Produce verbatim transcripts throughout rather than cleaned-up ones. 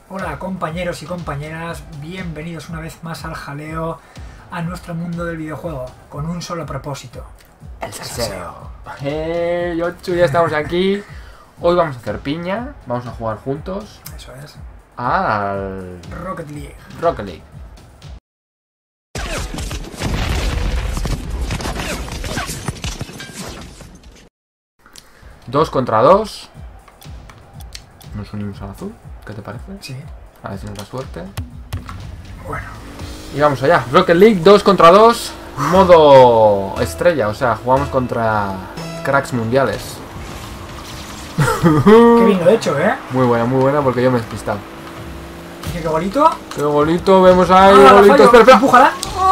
Hola compañeros y compañeras, bienvenidos una vez más al jaleo, a nuestro mundo del videojuego, con un solo propósito: el salseo. Hey, Yochu, ya estamos aquí. Hoy vamos a hacer piña, vamos a jugar juntos. Eso es. Al Rocket League. Rocket League. Dos contra dos. Nos unimos al azul. ¿Qué te parece? Sí. A ver si nos da suerte. Bueno. Y vamos allá. Rocket League dos contra dos. Modo estrella, o sea, jugamos contra cracks mundiales. Qué bien lo he hecho, ¿eh? Muy buena, muy buena, porque yo me he despistado. Qué, qué bonito. Qué bonito, vemos ahí, Ah, bonito. fallo. Espera, espera. Empújala.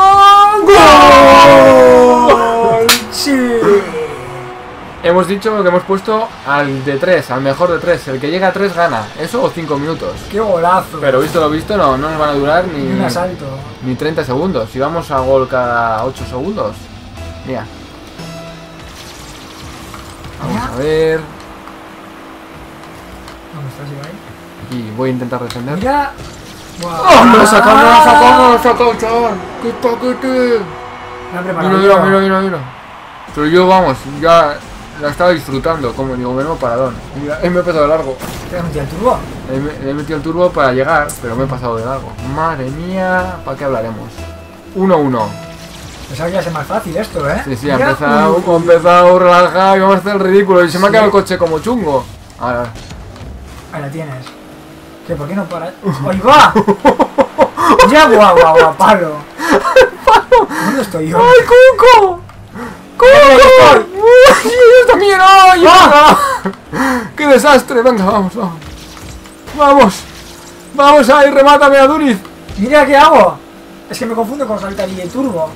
¡Gol! Sí. Hemos dicho que hemos puesto al de tres, al mejor de tres. El que llega a tres gana. Eso o cinco minutos. Qué golazo. Pero visto lo visto, no, no nos van a durar ni, Ni un asalto. ni treinta segundos. Si vamos a gol cada ocho segundos. Mira. Vamos Mira. a ver. ¿Dónde estás, Ibai? Aquí voy a intentar defender. Mira. Wow. ¡Oh, me lo sacamos, me lo sacamos, me lo sacamos, chaval! ¡Qué paquete! Me ha Mira, preparado. mira, mira, mira, mira. Pero yo, vamos, ya la estaba disfrutando. Como digo, menudo paradón. Mira, él me he pasado de largo. ¿Te has metido el turbo? Le he, le he metido el turbo para llegar, pero me he pasado de largo. Madre mía, ¿para qué hablaremos? uno uno. Pensaba que iba a ser más fácil esto, ¿eh? Sí, sí, ha Mira. empezado, Uy. ha empezado relajado y vamos a hacer el ridículo. Y se me ha Sí. quedado el coche como chungo. A ver. Ahí la tienes. ¿Qué? ¿Por qué no para? ¡Ahí va! ¡Ya, guau, guau, guau, palo! ¿Dónde estoy yo? ¡Ay, Cuco! ¡Cuco! ¡Uy, yo también! ¡Ay! ¡Ah! ¡Qué desastre! Venga, vamos, vamos. Vamos. Vamos ahí, remátame a Duriz. Mira qué hago. Es que me confundo con saltar y el turbo.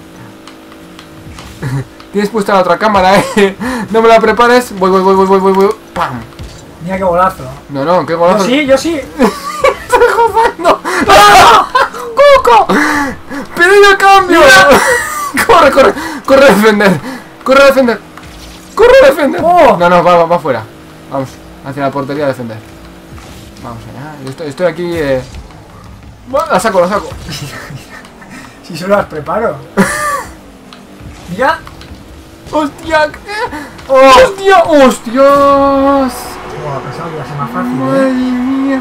Tienes puesta la otra cámara, eh. No me la prepares. Voy, voy, voy, voy, voy, voy, voy. ¡Pam! Mira qué golazo. No, no, qué Yo golazo. sí, yo sí. ¡Estoy jugando! ¡Ah! ¡Cuco! ¡Pedí el cambio! ¡Corre, corre! ¡Corre a defender! ¡Corre a defender! ¡Corre a defender! Oh. No, no, va, va, va fuera. Vamos, hacia la portería a defender. Vamos allá. Yo estoy, estoy aquí. Eh... La saco, la saco. Si solo las preparo. Mira. ¡Hostia! Oh. ¡Hostia! ¡Hostias! Buah, pensaba que iba a ser más fácil, ¡Madre ¿eh? mía!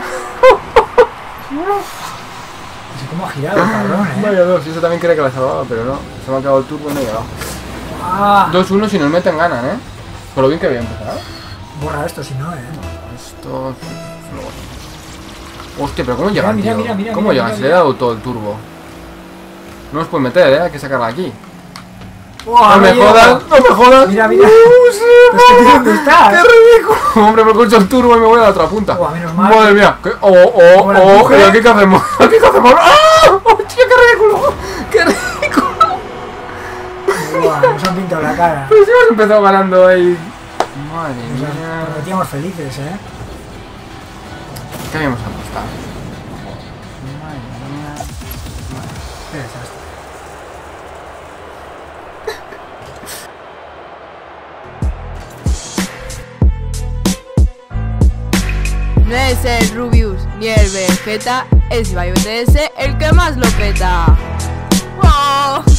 Así como ha girado, cabrón, ¿eh? Vaya dos, eso también cree que la salvaba, pero no. Se me ha acabado el turbo y no he llegado. Ah, dos uno si nos meten ganan, ¿eh? Por lo bien que había empezado. borra esto si no, ¿eh? Esto... Hostia, pero ¿cómo llegan, mira, tío? mira, mira, ¿Cómo mira, llegan? mira, Se le he dado todo el turbo. No nos puede meter, ¿eh? Hay que sacarla aquí. Buah, ¡No me llego. jodas! ¡No me jodas! Mira, mira. ¡Uh, sí, Pues que tú dónde estás. ¡Qué ridículo! Hombre, me escucho el turbo y me voy a la otra punta. Buah, menos mal. Madre mía. ¿Qué? ¡Oh, oh, Buena oh! empuje. ¿Y aquí qué hacemos? ¿Aquí qué hacemos? ¡Ah! ¡Hostia, qué ridículo! ¡Qué ridículo! Buah, nos han pintado la cara. Pero si hemos empezado ganando ahí. Madre Nos mía. prometíamos felices, ¿eh? ¿Qué habíamos apostado? Madre mía. Qué desastre. No es el Rubius ni el Vegeta, es Ibai B T S el que más lo peta. ¡Oh!